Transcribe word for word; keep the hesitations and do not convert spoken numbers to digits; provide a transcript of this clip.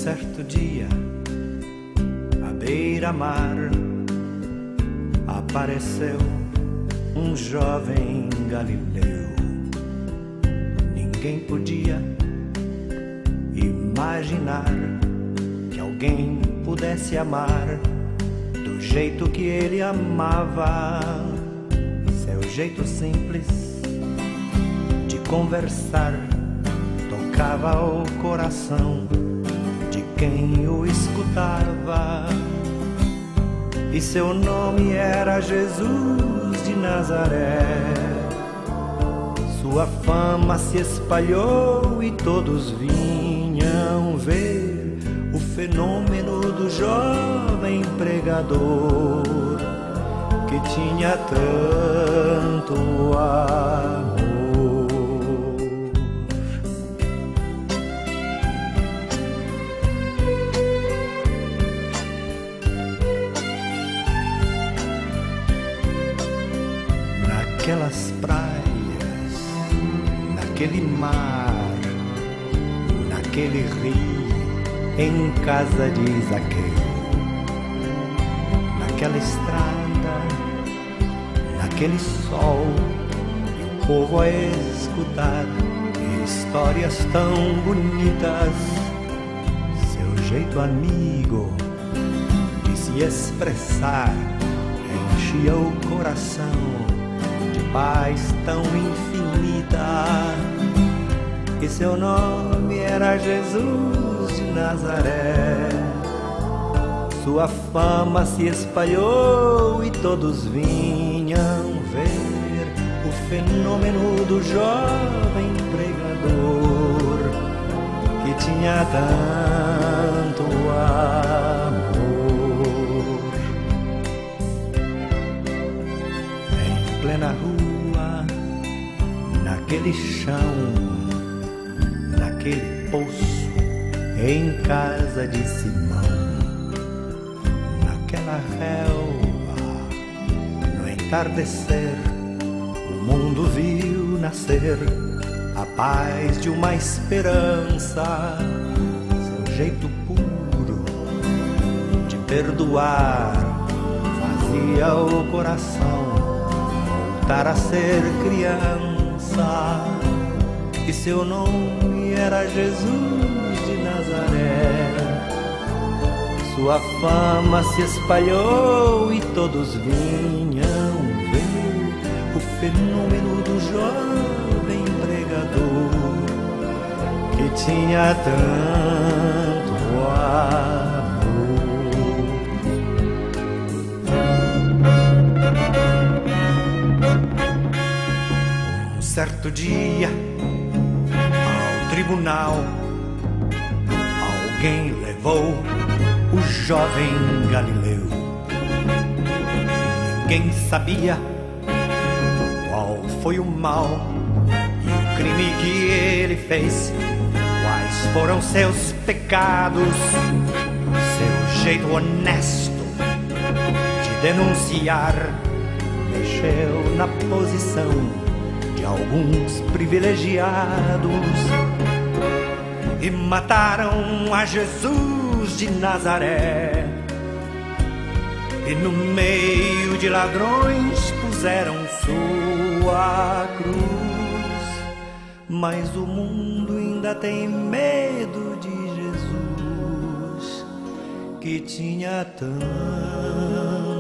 certo dia, à beira-mar, apareceu um jovem galileu. Ninguém podia imaginar que alguém pudesse amar do jeito que ele amava. Seu jeito simples de conversar tocava o coração de quem o escutava. E seu nome era Jesus de Nazaré. Sua fama se espalhou e todos vinham ver o fenômeno do jovem pregador que tinha tanto amor. Naquelas praias, naquele mar, naquele rio, em casa de Zaqueu, naquela estrada, naquele sol, e o povo a escutar histórias tão bonitas. Seu jeito amigo de se expressar enchia o coração de paz tão infinita. E seu nome era Jesus de Nazaré. Sua fama se espalhou e todos vinham ver o fenômeno do jovem pregador que tinha tanto amor. Em plena rua, naquele chão, naquele poço, em casa de Simão, naquela relva, no entardecer, o mundo viu nascer a paz de uma esperança. Seu jeito puro de perdoar fazia o coração voltar a ser criança. E seu nome era Jesus de Nazaré. Sua fama se espalhou e todos vinham ver o fenômeno do jovem pregador que tinha tanto amor. Um certo dia, tribunal, alguém levou o jovem Galileu. Ninguém sabia qual foi o mal e o crime que ele fez, quais foram seus pecados. Seu jeito honesto de denunciar mexeu na posição de alguns privilegiados e mataram a Jesus de Nazaré. E no meio de ladrões puseram sua cruz. Mas o mundo ainda tem medo de Jesus, que tinha tanto